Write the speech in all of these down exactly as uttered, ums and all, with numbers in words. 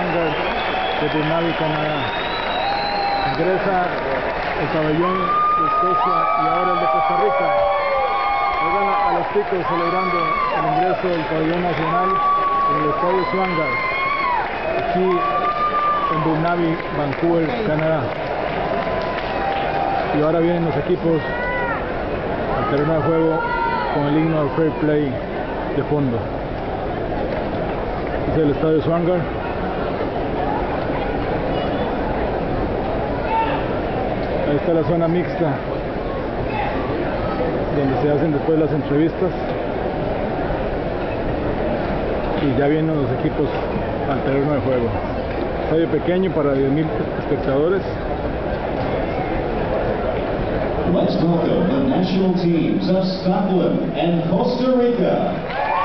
Wanderers de Burnaby, Canadá. Ingresa el pabellón de Escocia y ahora el de Costa Rica. Oigan a, a los ticos celebrando el ingreso del pabellón nacional en el estadio Swangar, aquí en Burnaby, Vancouver, Canadá. Y ahora vienen los equipos al terreno de juego con el himno al Fair Play de fondo. Este es el estadio Swangar. Ahí está la zona mixta donde se hacen después las entrevistas, y ya vienen los equipos al terreno de juego. Estadio pequeño para diez mil espectadores. Let's welcome the national teams of Scotland and Costa Rica.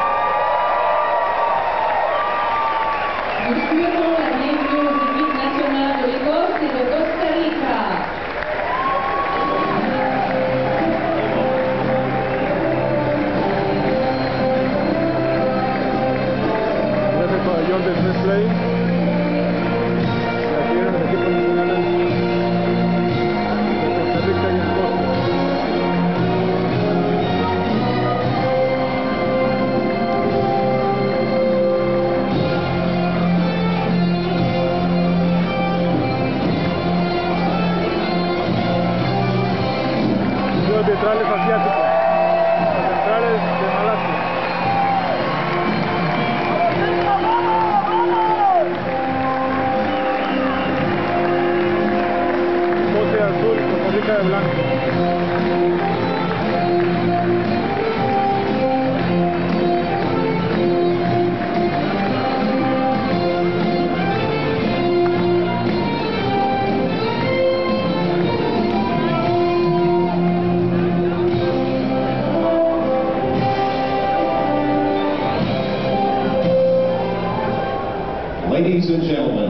Despidiendo la equipo nacional de Costa y de Costa Rica. Es el pabellón del Fair Play. Y aquí vienen los equipos nacionales de Costa Rica y Escocia. Los centrales asiáticos, los centrales de Malasia. Escocia de azul, Costa Rica de blanco. Ladies and gentlemen,